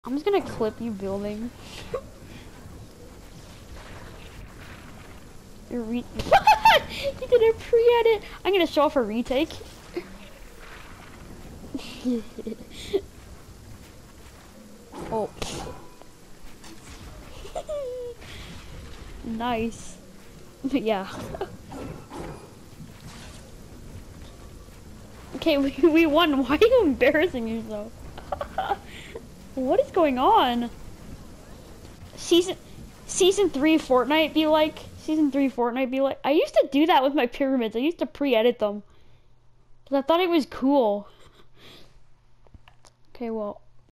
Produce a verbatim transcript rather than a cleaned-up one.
I'm just gonna clip you building. Re you did a pre-edit. I'm gonna show off a retake. Oh. Nice. Yeah. Okay, we, we won. Why are you embarrassing yourself? What is going on? Season season three Fortnite be like season three Fortnite be like. I used to do that with my pyramids. I used to pre-edit them because I thought it was cool. Okay, well.